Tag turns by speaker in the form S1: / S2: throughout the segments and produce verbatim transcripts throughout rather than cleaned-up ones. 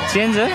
S1: Change है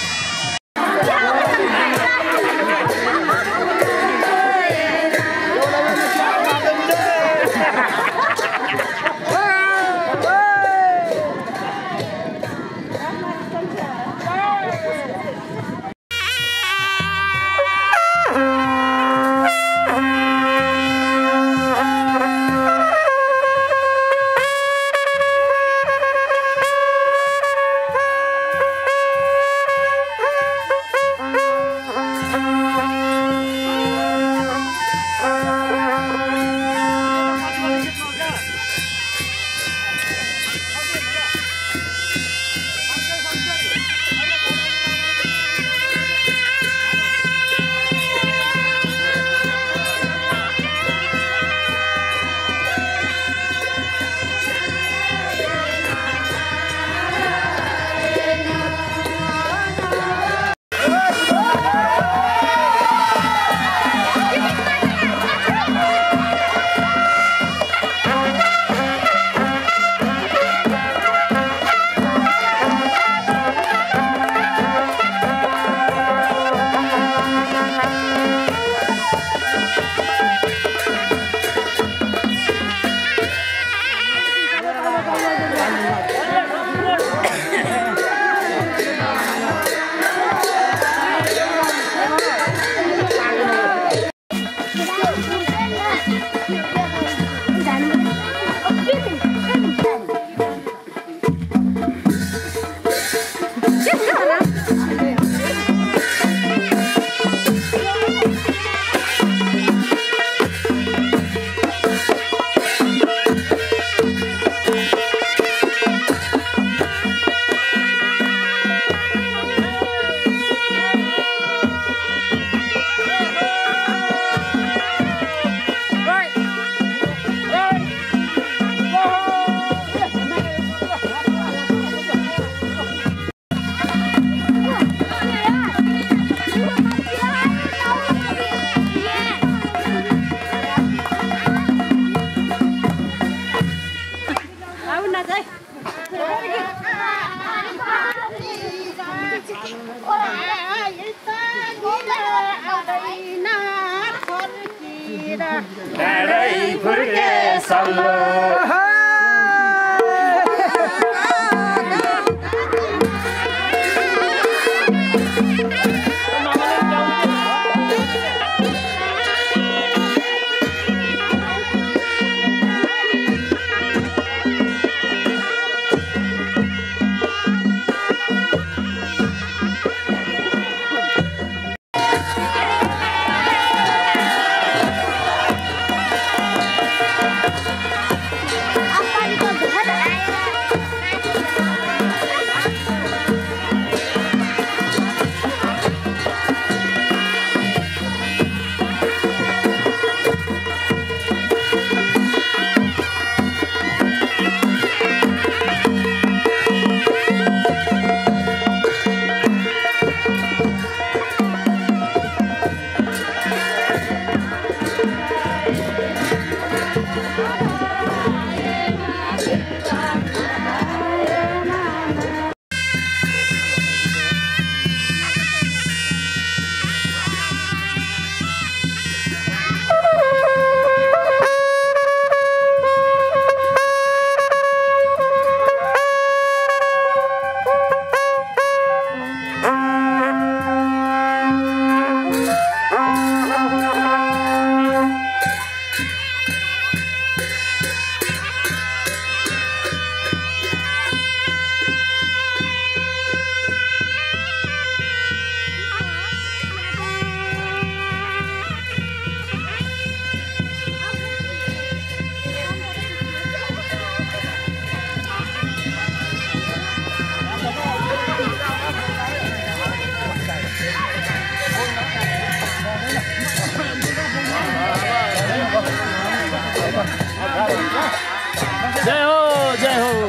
S2: जय हो जय हो।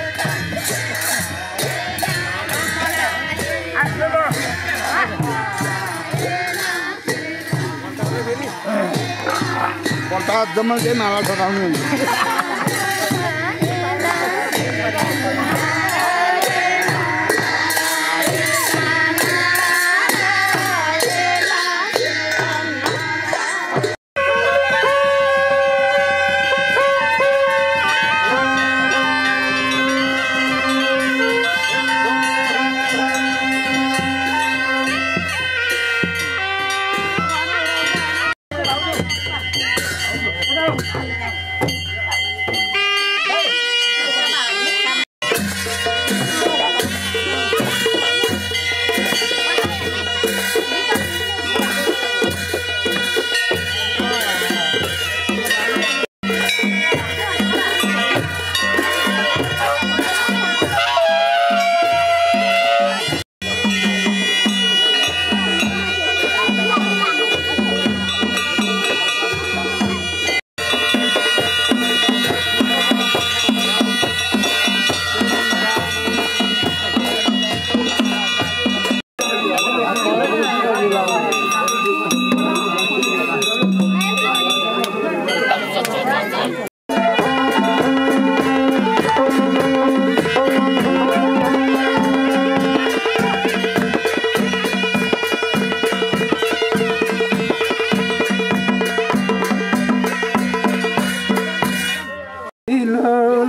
S3: पटा जम्मा के नाला ठकाउनु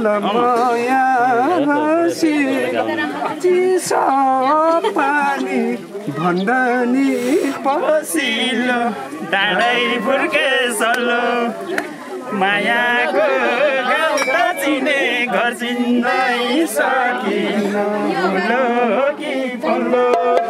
S1: माया हसी चिसो पानी भन्दा नि पसिलो
S4: डाँडै फुर्के सल्लो मायाको गाउँ त चिने घर चिन्दै सकिन फुलो कि फुलो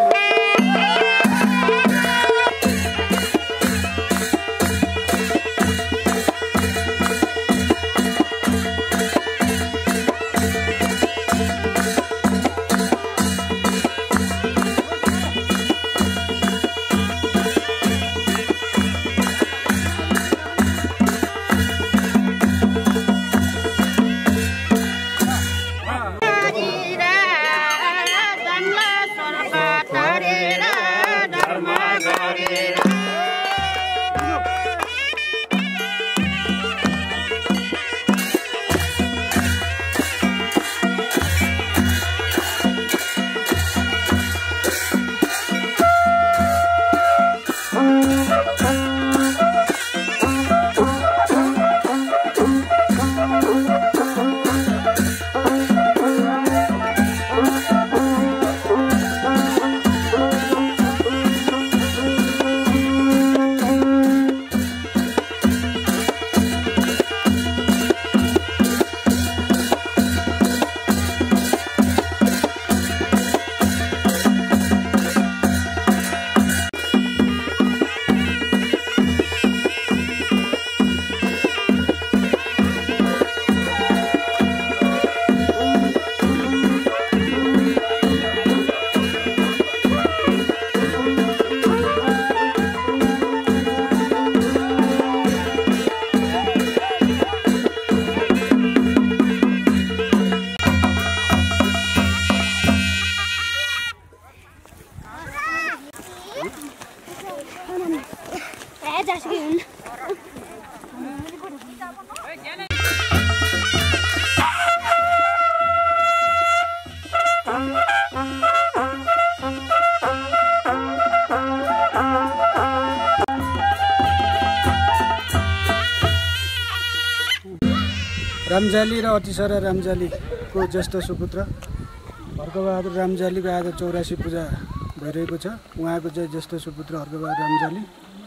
S1: रामजाली र अतिसरा रामजालीको ज्येष्ठ सुपुत्र हर्कबहादुर रामजालीको आज चौरासी पूजा भइरहेको छ। उहाँको चाहिँ ज्येष्ठ सुपुत्र हर्कबहादुर रामजाली,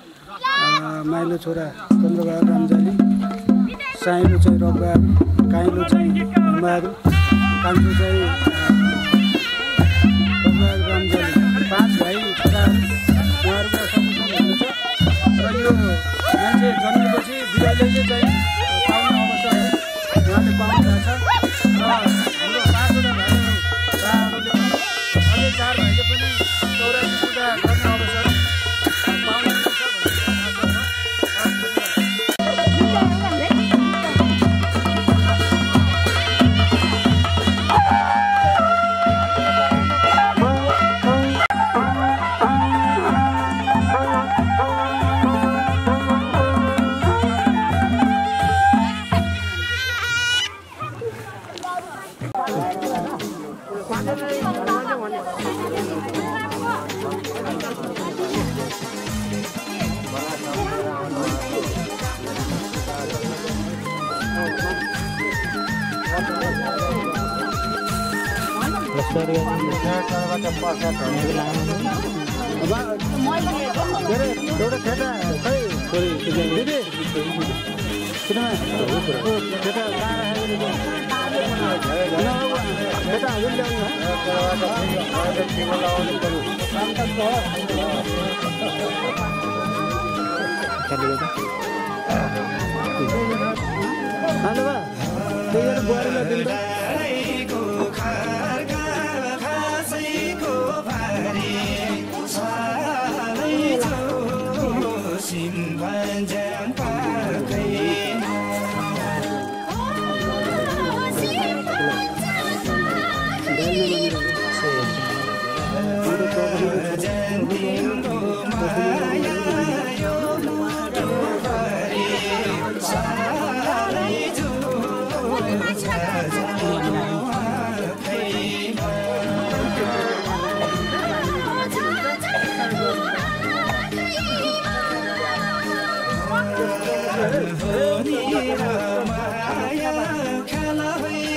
S1: माइलो छोरा चन्द्रबहादुर रामजाली, साइलो चाहिँ रघुबहादुर, काइलो चाहिँ हिमबहादुर, कान्छो चाहिँ रघुबहादुर रामजाली, पाँच भाइ छोराहरू उहाँहरूको सपुत्र हुनुहुन्छ। र यो मान्छे जन्मेपछि बिरालोले चाहिँ पाउने अवसर उहाँले पाउनु भएको छ। र हाम्रो पाँचवटा भाइहरू दाहरूले पनि अझै चार भाइले पनि चौरासी पूजा गर्ने अवसर पाउनुहुन्छ
S4: माया खेला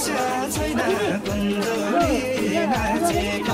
S4: बिर्सा छैन कुन्दोली नाचेको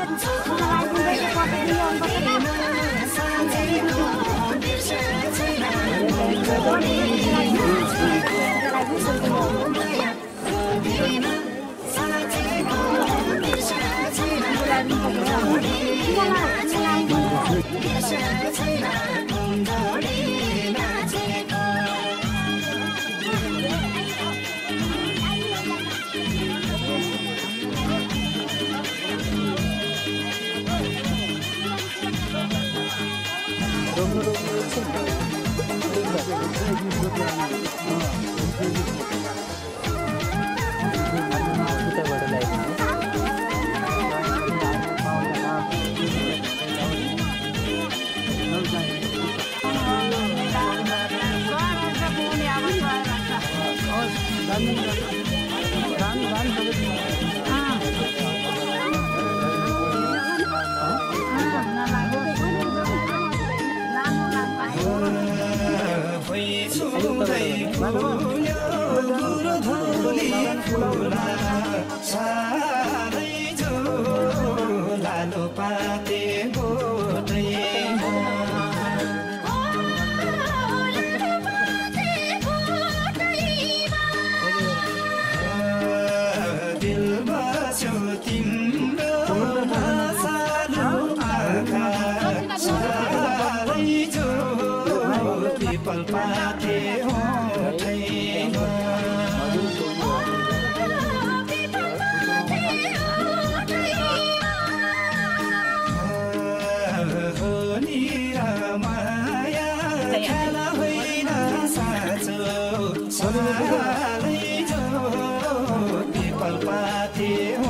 S4: लालो पाते दिल बस्यो तिम्रो सानो आँखा सारै जो पिपल पाते पिपल पाते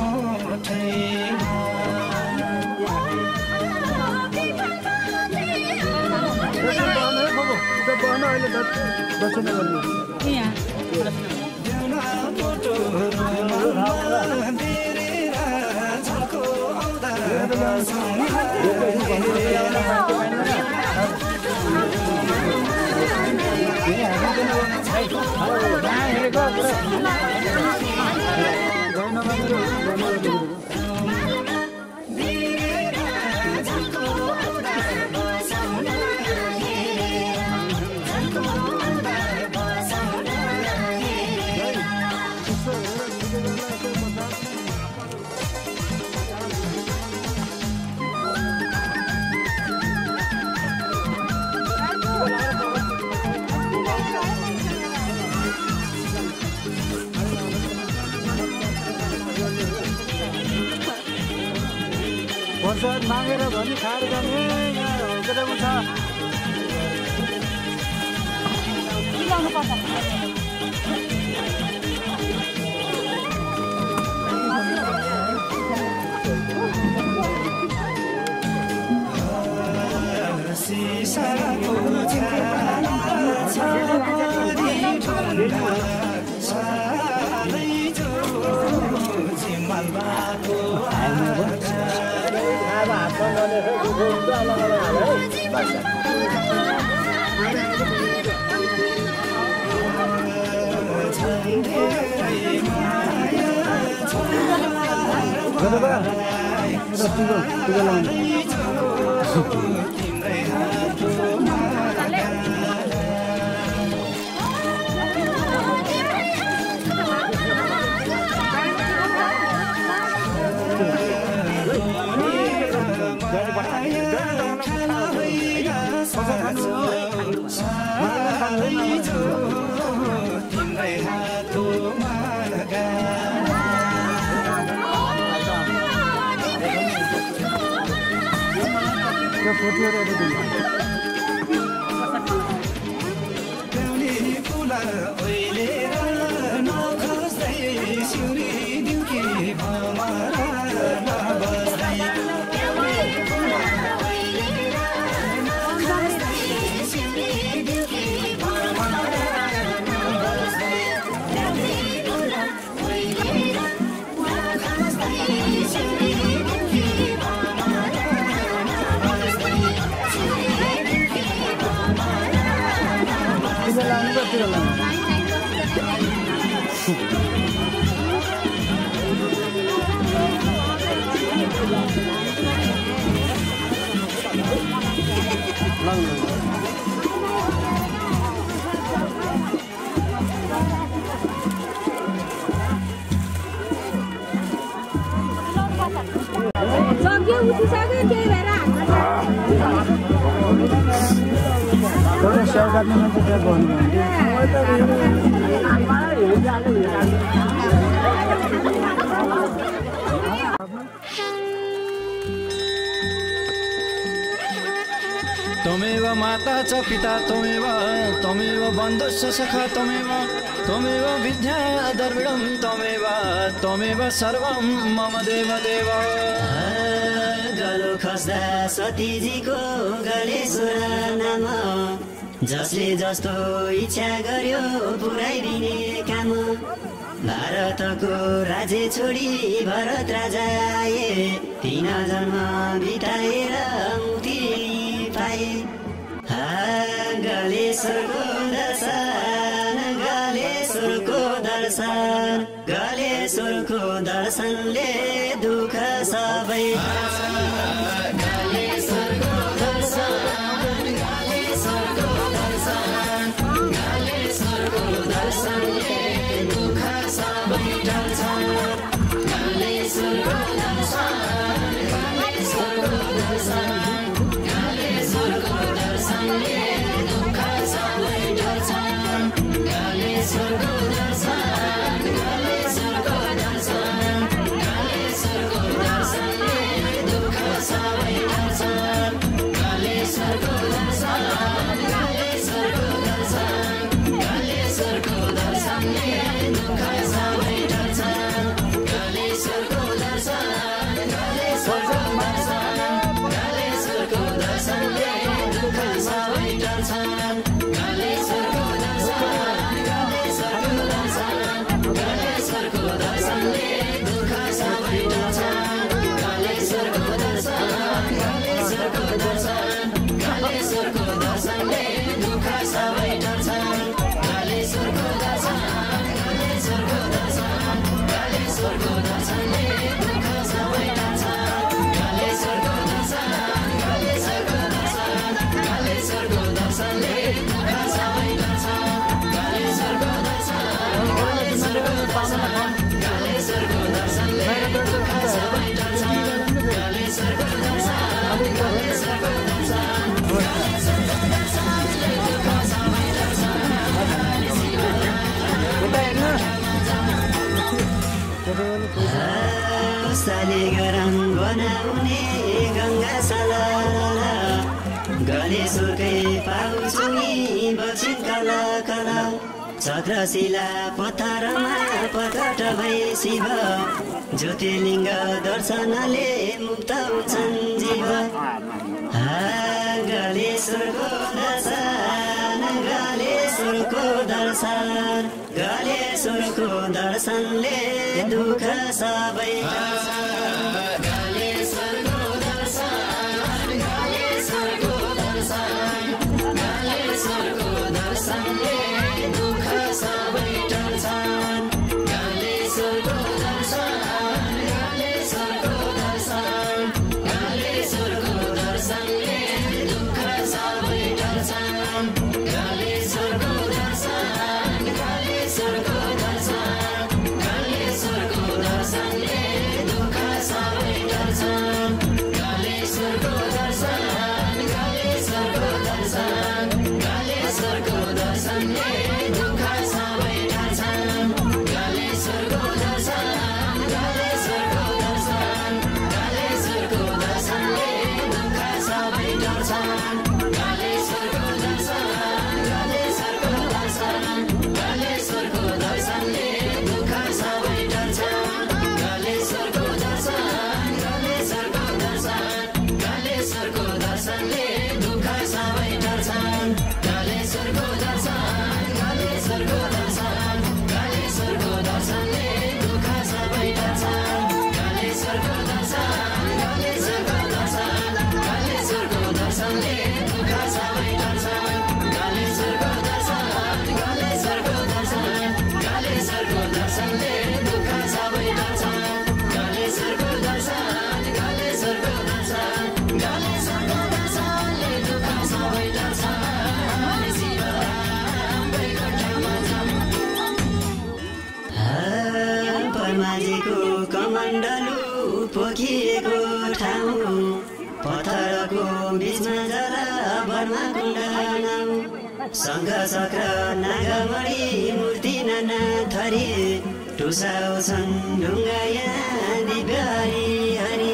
S1: प्रसाद मागेर भने खाएर जाने यहाँ केटाको छ
S5: सक्यो उठिसक्यो त्यही भएर
S1: स्याउ काट्ने मान्छे त्यहाँ
S4: त्वमेव माता च पिता त्वमेव त्वमेव बन्धुश्च सखा त्वमेव त्वमेव विद्या द्रविडं त्वमेव त्वमेव सर्वं मम देव देव।
S6: गलो खस्दा सतीजीको गलेश्वर नाम जसले जस्तो इच्छा गर्यो पुऱ्याइदिने काम। भारतको राज्य छोडी भरत राजा आए तीन जन्म बिताएर मुक्ति पाए। गलेश्वरको दर्शन गलेश्वरको दर्शन गलेश्वरको दर्शनले दुःख सबै गलेश्वरको दर्शन गलेश्वरको दर्शन गलेश्वरको दर्शनले दुःख सबै टल्छ। गलेश्वरको दर्शन गलेश्वरको दर्शन गलेश्वरको दर्शनले दुःख सबै टल्छ। गलेश्वरको दर्शन गलेश्वरको दर्शन गलेश्वरको दर्शनले दुःख सबै टल्छ। गलेश्वरको दर्शन गलेश्वरको दर्शन गलेश्वरको दर्शनले दुःख सबै टल्छ। गलेश्वरको दर्शन गलेश्वरको दर्शन गलेश्वरको दर्शनले दुःख सबै टल्छ। गलेश्वरको दर्शन गलेश्वरको दर्शन गलेश्वरको दर्शनले दुःख सबै टल्छ। गलेश्वरको दर्शन गलेश्वरको दर्शन गलेश्वरको दर्शनले दुःख सबै टल्छ। गलेश्वरको दर्शन गलेश्वरको दर्शन गलेश्वरको दर्शनले दुःख सबै टल्छ। गलेश्वरको दर्शन गलेश्वरको दर्शन गलेश्वरको दर्शनले दुःख सबै टल्छ। गलेश्वरको दर्शन गलेश्वरको दर्शन गलेश्वरको दर्शनले दुःख सबै टल्छ। गलेश्वरको दर्शन गलेश्वरको दर्शन गलेश्वरको दर्शनले दुःख सबै टल्छ। साले गरम बनाउने गङ्गा सला गलेश्वरकै पाउँछु नि बक्सिन कला कला। छत्रशिला पत्थरमा प्रकट भई शिव ज्योतिर्लिङ्ग दर्शनले मुक्त हुन्छन् जीव। गलेश्वरको दर्शन गलेश्वरको दर्शन गलेश्वरको दर्शनले दुःख सबै टल्छ। गलेश्वरको दर्शन गलेश्वरको दर्शन गलेश्वरको दर्शनले दुःख सबै टल्छ। गलेश्वरको दर्शन गलेश्वरको दर्शन गलेश्वरको दर्शनले दुःख सबै टल्छ। गलेश्वरको दर्शन गलेश्वरको दर्शन गलेश्वरको दर्शनले दुःख सबै
S7: माझीको कमण्डलु पोखिएको ठाउँ पत्थरको बिचमा जरा बर्मा कुण्डलाउ शङ्ख चक्र नागमणि मूर्ति नाना थरी टुसाउँछन् ढुङ्गा यहाँ दिव्य हरि हरि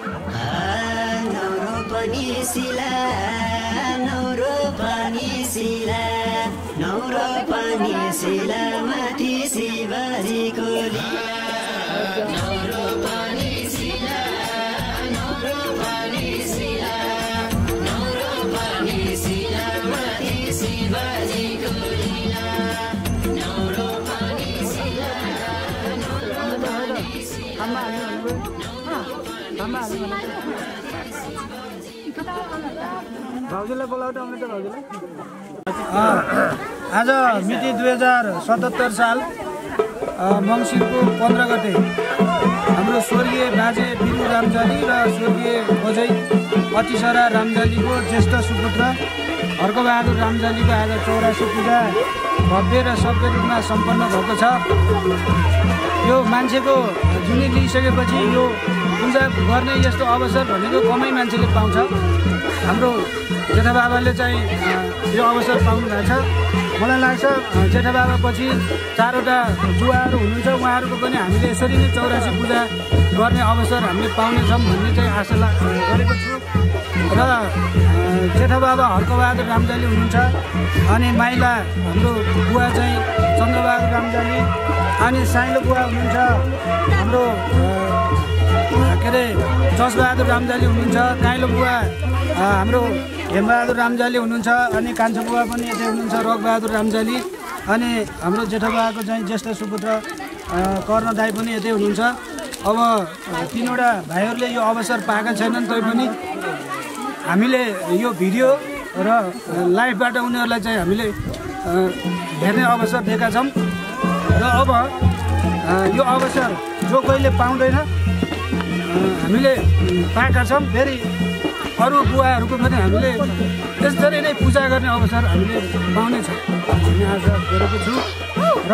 S7: नौरो पनि शिला नौरो पनि शिला नौरो पनि शिला माथि शिवजीको लीला नौरो पनि शिला नौरो पनि शिला नौरो पनि शिला माथि शिवजीको लीला नौरो पनि शिला नौरो पनि शिला
S1: भाउजूलाई बोलाउनु आउने त भाउजूलाई आज मिति दुई हजार सतहत्तर साल मङ्सिरको पन्ध्र गते हाम्रो स्वर्गीय बाजे बिरु रामजाली र स्वर्गीय खोजै अतिसरा रामजालीको ज्येष्ठ सुपुत्र हर्कबहादुर रामजालीको आज चौरासी पूजा भव्य र सभ्य रूपमा सम्पन्न भएको छ। यो मान्छेको जुनी लिइसकेपछि यो पूजा गर्ने यस्तो अवसर भनेको कमै मान्छेले पाउँछ। हाम्रो जेठा बाबाले चाहिँ यो अवसर पाउनु भएको छ। मलाई लाग्छ जेठा बाबा पछि चारवटा जुवाहरू हुनुहुन्छ, उहाँहरूको पनि हामीले यसरी नै चौरासी पूजा गर्ने अवसर हामीले पाउनेछौँ भन्ने चाहिँ आशा गरेको छु। र जेठा बाबा हर्कबहादुर रामजाली हुनुहुन्छ, अनि माइला हाम्रो बुवा चाहिँ चन्द्रबहादुर रामजाली, अनि साइलो बुवा हुनुहुन्छ हाम्रो के अरे जसबहादुर रामजाली हुनुहुन्छ, काइलो बुवा हाम्रो हेमबहादुर रामजाली हुनुहुन्छ, अनि कान्छो बुवा पनि यतै हुनुहुन्छ रगबहादुर रामजाली, अनि हाम्रो जेठा बाबाको चाहिँ ज्येष्ठ सुपुत्र कर्ण दाई पनि यतै हुनुहुन्छ। अब तिनवटा भाइहरूले यो अवसर पाएका छैनन्, तैपनि हामीले यो भिडियो र लाइभबाट उनीहरूलाई चाहिँ हामीले हेर्ने अवसर दिएका छौँ। र अब यो अवसर जो कहिले पाउँदैन हामीले पाएका छौँ। फेरि अरू बुवाहरूको पनि हामीले त्यसरी नै पूजा गर्ने अवसर हामीले पाउनेछौँ भन्ने आशा गरेको छु। र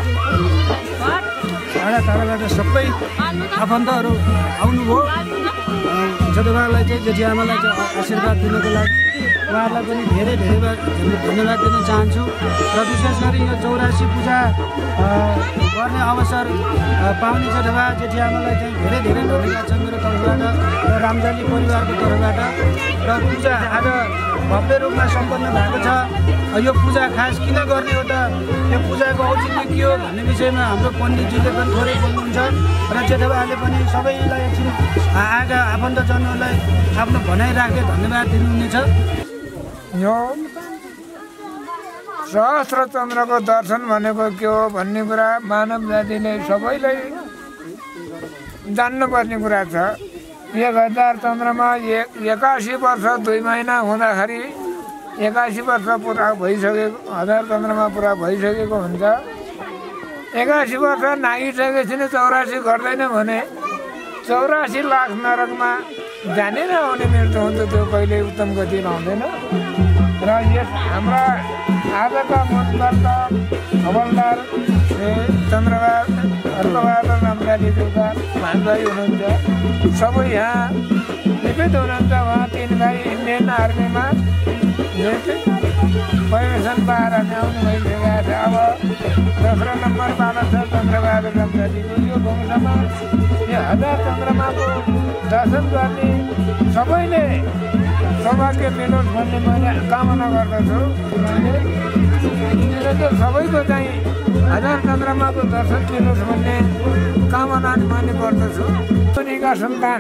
S1: टाढा टाढाबाट सबै आफन्तहरू आउनुभयो। जेठाबालाई चाहिँ जेठीआमालाई चाहिँ आशीर्वाद दिनको लागि उहाँहरूलाई पनि धेरै धेरै धन्यवाद दिन चाहन्छु। र विशेष गरी यो चौरासी पूजा गर्ने अवसर पाउने जेठा जेठीआमालाई चाहिँ धेरै धेरै धन्यवाद छ मेरो तर्फबाट र रामजाली परिवारको तर्फबाट। र पूजा आज भव्य रूपमा सम्पन्न भएको छ। यो पूजा खास किन गर्ने हो त, यो पूजाको औचित्य के हो भन्ने विषयमा हाम्रो पण्डितजीले पनि थोरै बोल्नुहुन्छ र जेठाबाले पनि सबैलाई एकछिन आएका आफन्तजनहरूलाई आफ्नो भनाइ राखे धन्यवाद दिनुहुनेछ।
S8: यो सहस्र चन्द्रको दर्शन भनेको के हो भन्ने कुरा मानव जातिले सबैलाई जान्नुपर्ने कुरा छ। एक हजार चन्द्रमा एक एकासी वर्ष दुई महिना हुँदाखेरि एकासी वर्ष पुरा भइसकेको हजार चन्द्रमा पुरा भइसकेको हुन्छ। एकासी वर्ष नागिसकेपछि नै चौरासी गर्दैन भने चौरासी लाख नरकमा जाने न आउने मृत्यु हुन्छ, त्यो कहिले उत्तम गतिमा हुँदैन। र यस हाम्रा आजका मनबाट हवलदार चन्द्रबहादुर हर्कबहादुर रामजाली देउता भान्जाई हुनुहुन्छ, सबै यहाँ निपित हुनुहुन्छ। उहाँ तिन भाइ इन्डियन आर्मीमा परिवेशन पाएर ल्याउनु भइसकेका छ। अब दोस्रो नम्बर पालो छ चन्द्रबहादुर रामजालीको। यो वंशमा यो हजार चन्द्रमाको दर्शन गर्ने सबैले सौभाग्य मिलोस् भन्ने मैले कामना गर्दछु। मैले सबैको चाहिँ हजार चन्द्रमाको दर्शन मिलोस् भन्ने कामना मैले गर्दछु। मुनिका सन्तान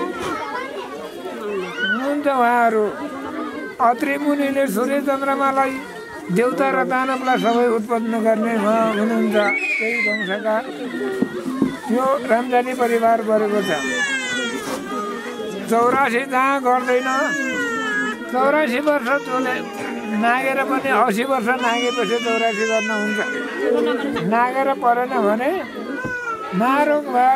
S8: हुनुहुन्छ उहाँहरू। अत्रि मुनिले सूर्य चन्द्रमालाई देउता र दानवलाई सबै उत्पन्न गर्ने उहाँ हुनुहुन्छ। त्यही वंशका यो रामजाली परिवार गरेको छ। चौरासी जहाँ गर्दैन, चौरासी वर्ष चले नागेर पनि असी वर्ष नागेपछि चौरासी गर्न हुन्छ। नागेर परेन भने महारोग भएर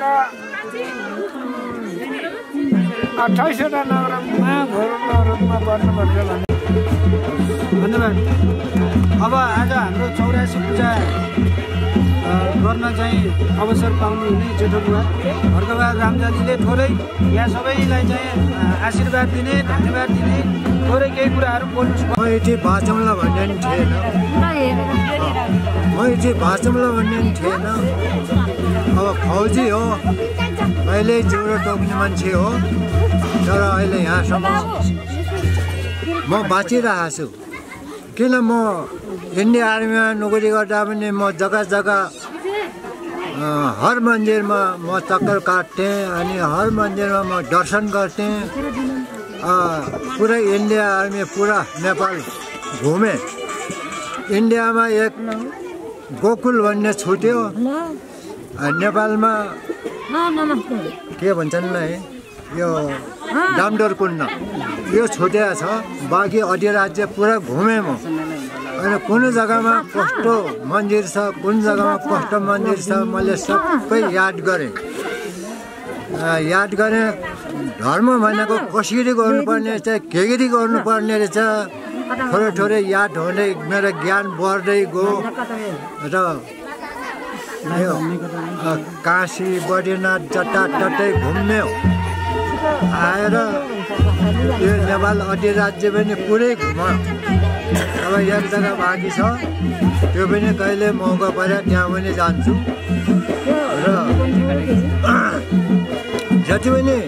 S8: अठाइसवटा नवरत्नमा घोर नवरत्नमा पर्नुपर्छ भने
S1: धन्यवाद। अब आज हाम्रो चौरासी पूजा गर्न चाहिँ अवसर पाउनु हुने जेठो बुवा हर्कबहादुर रामजालीले थोरै यहाँ सबैलाई चाहिँ आशीर्वाद दिने धन्यवाद दिने थोरै केही कुराहरू बोल्नु
S9: म यति बाँचौँला भन्ने नि थिएन म यति बाँचौँला भन्ने नि थिएन अब फौजी हो अहिले जिउरो टोक्ने मान्छे हो तर अहिले यहाँसम्म म बाँचिरहेको छु किन म इन्डिया आर्मीमा नोकरी गर्दा पनि म जग्गा जग्गा हर मन्दिरमा म चक्कर काट्थेँ अनि हर मन्दिरमा म दर्शन गर्थेँ पुरै इन्डिया आर्मी पुरा नेपाल घुमेँ इन्डियामा एक गोकुल भन्ने छुट्यो नेपालमा के भन्छन् है यो दामोदर कुण्ड यो छुट्या छ बाँकी अधिराज्य पुरा घुमेँ म अनि कुन जग्गामा कस्तो मन्दिर छ कुन जग्गामा कस्तो मन्दिर छ मैले सबै याद गरेँ याद गरेँ धर्म भनेको कसरी गर्नुपर्ने चाहिँ के गरी गर्नुपर्ने रहेछ थोरै थोरै याद हुँदै मेरो ज्ञान बढ्दै गयो र यो काशी बद्रीनाथ जताततै घुम्ने आएर यो नेपाल अधिराज्य पनि पुरै घुम्यो अब एक जग्गा बाँकी छ त्यो पनि कहिले मौका पऱ्यो त्यहाँ पनि जान्छु र जति पनि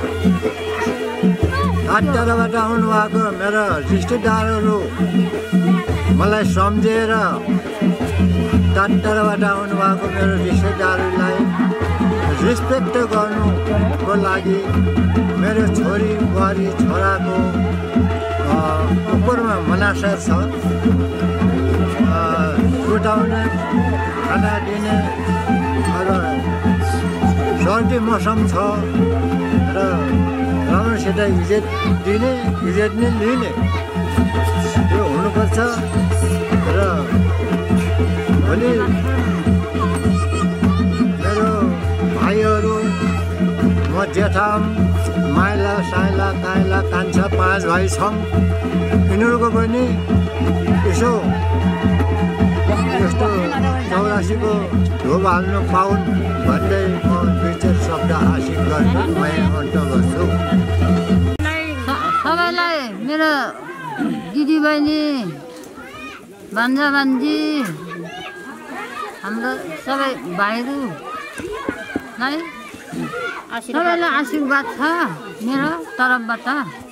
S9: टाढाबाट आउनुभएको मेरो रिश्तेदारहरू मलाई सम्झेर टाढाबाट आउनुभएको मेरो रिश्तेदारहरूलाई रेस्पेक्ट गर्नुको लागि मेरो छोरी बुहारी छोराको उपरमा मनासा छ छुटाउने खाना दिने र सर्दी मौसम छ र राम्रोसित इज्जत दिने इज्जत नै लिने त्यो हुनुपर्छ र भोलि मेरो भाइहरू म जेठाम माइला साइला काइला कान्छा पाँच भाइ छौँ यिनीहरूको पनि यसो यस्तो चौरासीको ढोब हाल्नु पाउन् भन्दै म दुई चार शब्द आशिक गर्छु म अन्त गर्छु
S10: सबैलाई मेरो दिदीबहिनी भान्जा भान्जी हाम्रो सबै भाइहरू नै सबैलाई आशीर्वाद छ मेरो तर्फबाट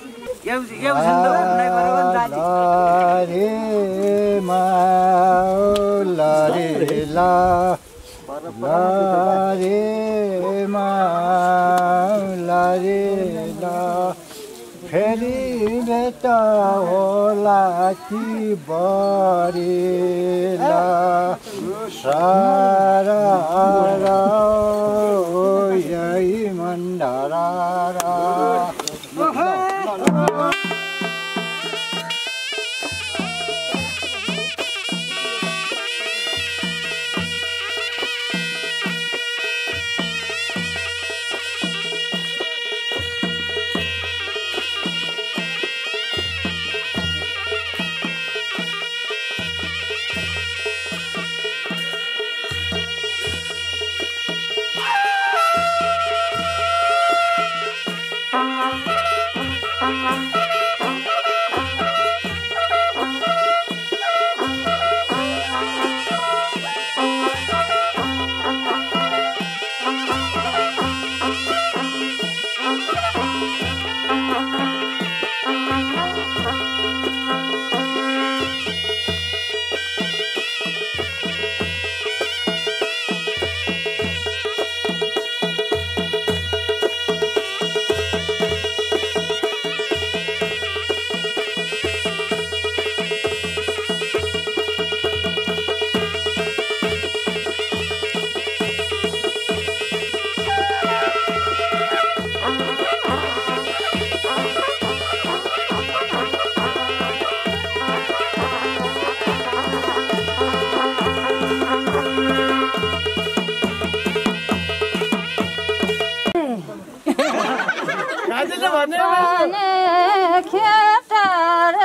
S9: फेरि बेटा होला कि बरेला सारा यही मन्डरा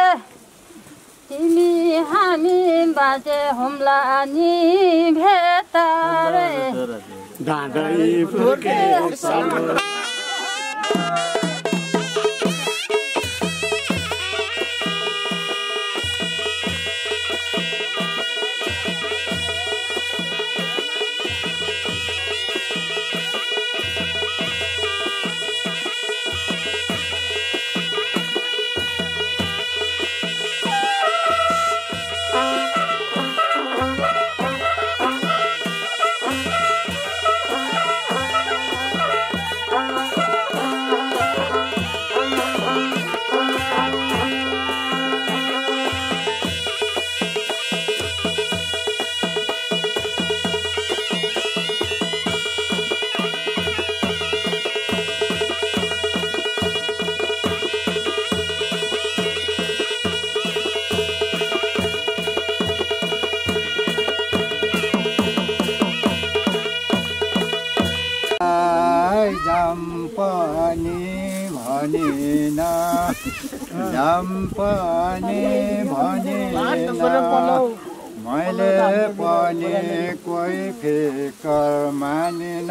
S10: तिमी हामी बाजे हुम्ला नि भेट तारे
S3: डाँडै फुर्के सानो
S9: पनि भनेन मैले पनि कोही फिकर मानिन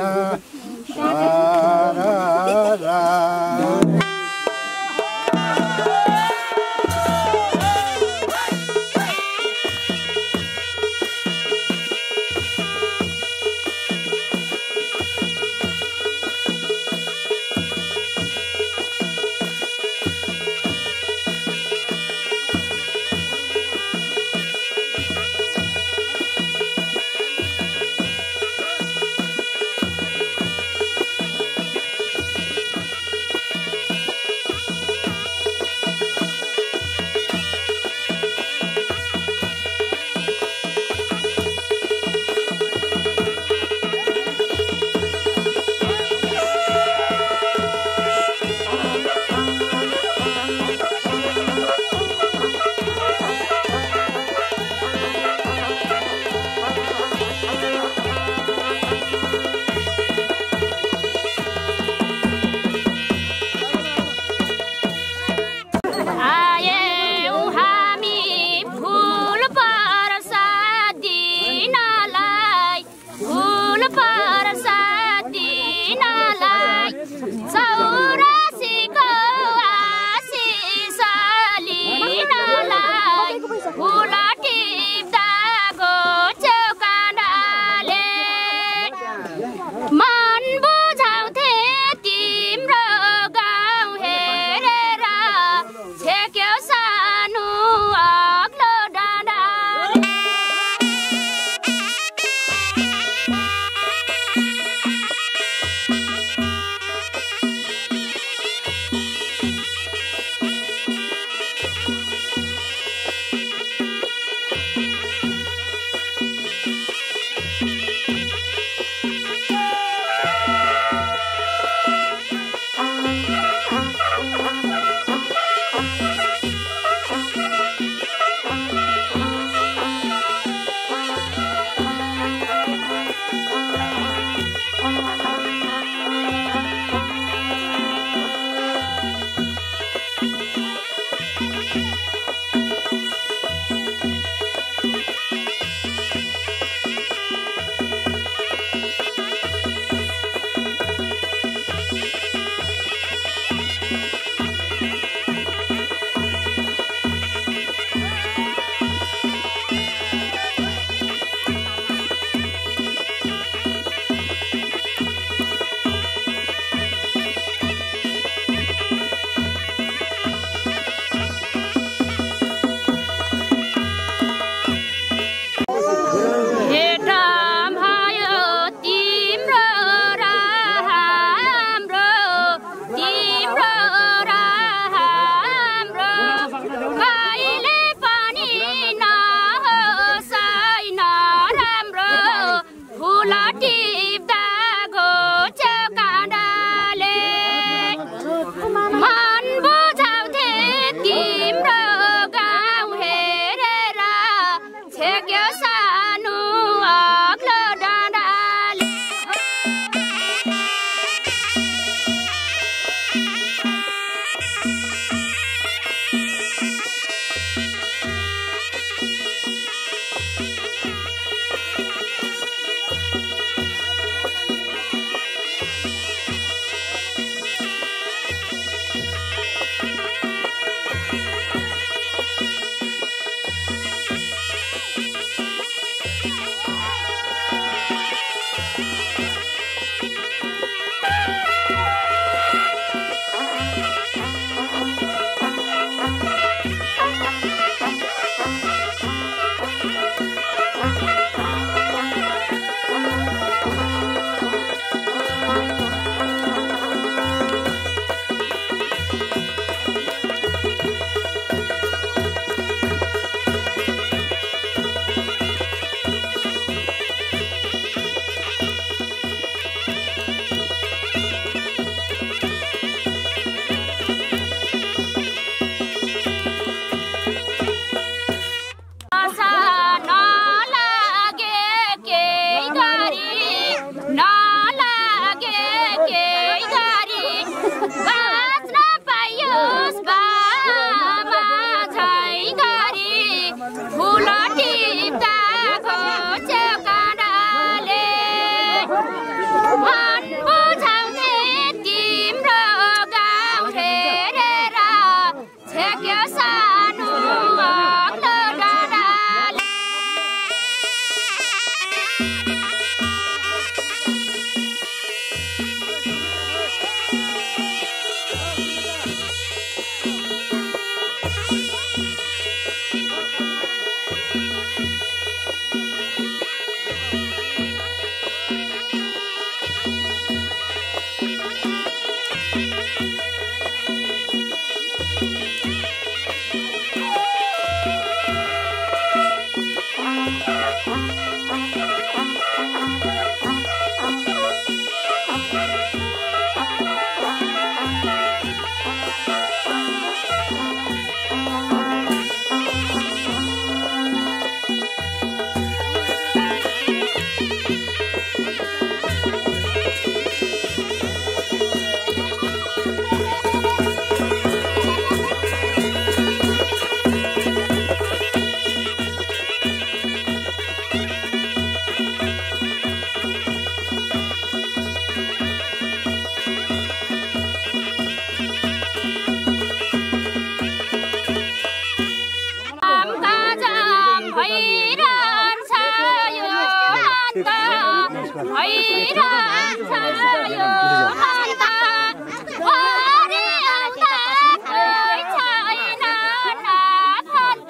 S5: भइरहन्छ यो मन्द वरि आउँदा कोही छैन नाफन्त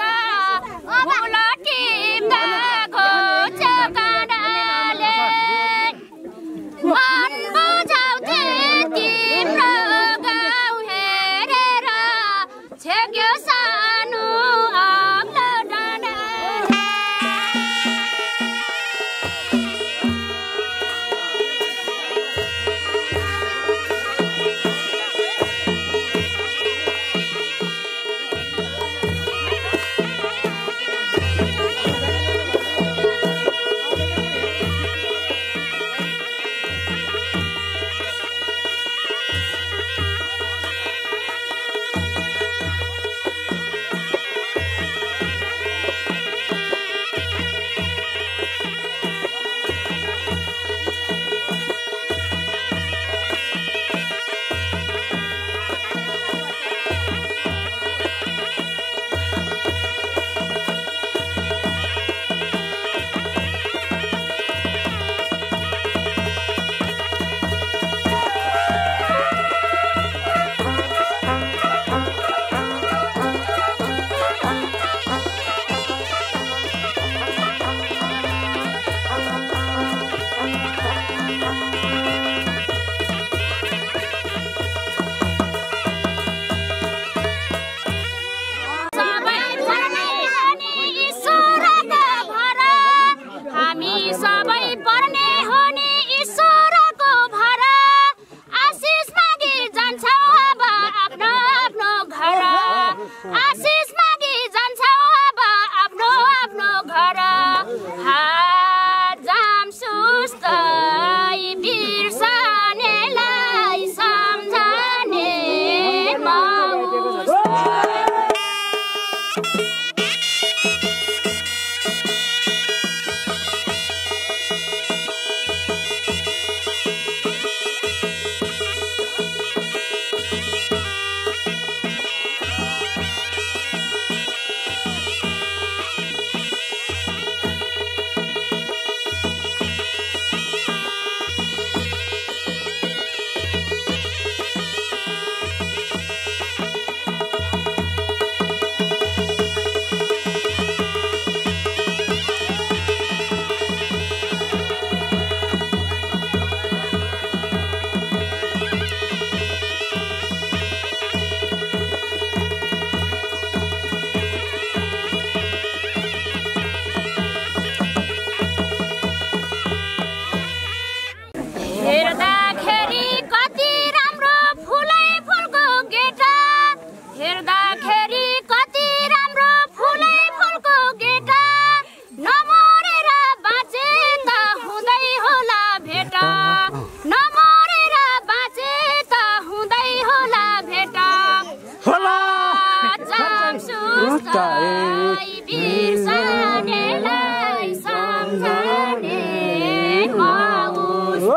S5: उलटिँदा घोच्यो काँडाले मन बुझाउँथे तिम्रो गाउँ हेरेर छेक्यो सानो अग्लो डाँडाले हेर्दाखेरि कति राम्रो फुलै फुलको गेटा हेर्दाखेरि कति राम्रो फुलै फुलको गेटा नमरेर बाँचे त हुँदै होला भेटा नमरेर बाँचे त हुँदै होला भेटा होला जामसुस्ताई बिर्सनेलाई सम्झने माउस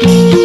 S6: Thank you.